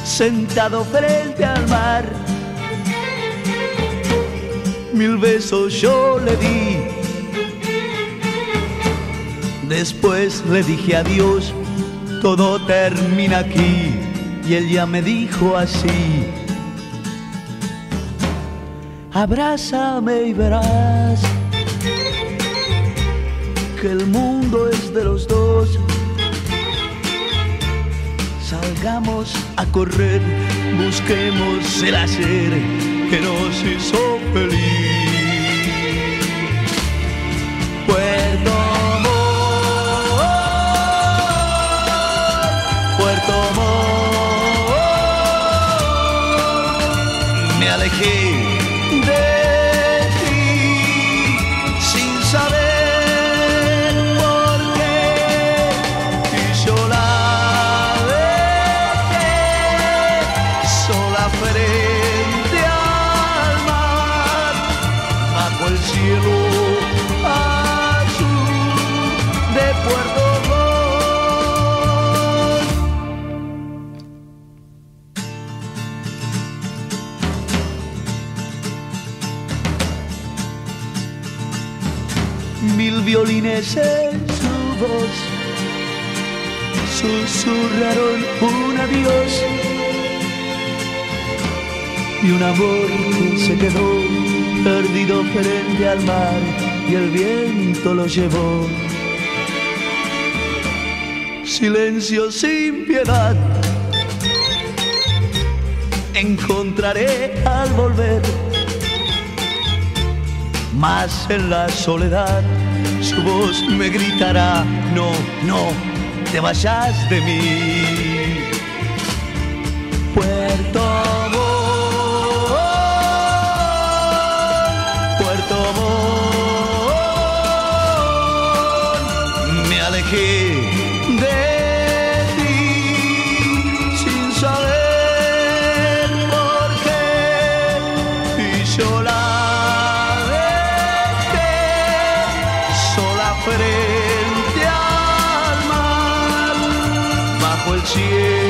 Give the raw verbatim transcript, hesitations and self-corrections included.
sentado frente al mar. Mil besos yo le di, después le dije adiós, todo termina aquí. Y él ya me dijo así: abrázame y verás que el mundo es de los dos. Salgamos a correr, busquemos el hacer que nos hizo feliz. Puerto Montt, Puerto Montt, me alejé de ti sin saber por qué, y yo la frente al mar, bajo el cielo azul de Puerto Montt. Mil violines en su voz susurraron un adiós, y un amor que se quedó perdido frente al mar, y el viento lo llevó. Silencio sin piedad encontraré al volver, mas en la soledad su voz me gritará: no, no te vayas de mí. Puerto Montt, Puerto Montt, me alejé de ti sin saber por qué, y yo la dejé sola frente al mar, bajo el cielo